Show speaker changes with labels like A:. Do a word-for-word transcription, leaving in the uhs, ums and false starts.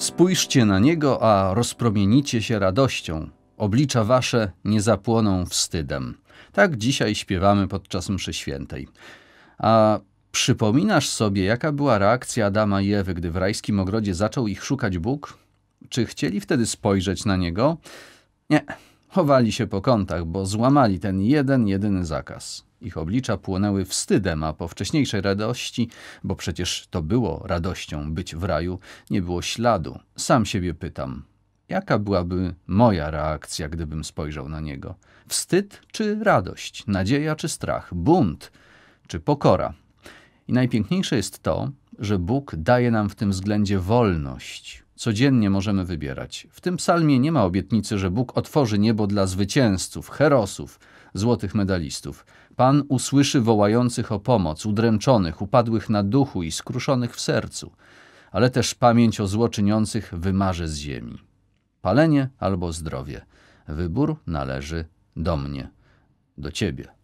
A: Spójrzcie na Niego, a rozpromienicie się radością. Oblicza wasze nie zapłoną wstydem. Tak dzisiaj śpiewamy podczas mszy świętej. A przypominasz sobie, jaka była reakcja Adama i Ewy, gdy w rajskim ogrodzie zaczął ich szukać Bóg? Czy chcieli wtedy spojrzeć na Niego? Nie. Chowali się po kątach, bo złamali ten jeden, jedyny zakaz. Ich oblicza płonęły wstydem, a po wcześniejszej radości, bo przecież to było radością być w raju, nie było śladu. Sam siebie pytam, jaka byłaby moja reakcja, gdybym spojrzał na Niego? Wstyd czy radość? Nadzieja czy strach? Bunt czy pokora? I najpiękniejsze jest to, że Bóg daje nam w tym względzie wolność. Codziennie możemy wybierać. W tym psalmie nie ma obietnicy, że Bóg otworzy niebo dla zwycięzców, herosów, złotych medalistów. Pan usłyszy wołających o pomoc, udręczonych, upadłych na duchu i skruszonych w sercu, ale też pamięć o złoczyniących wymaże z ziemi. Palenie albo zdrowie. Wybór należy do mnie, do ciebie.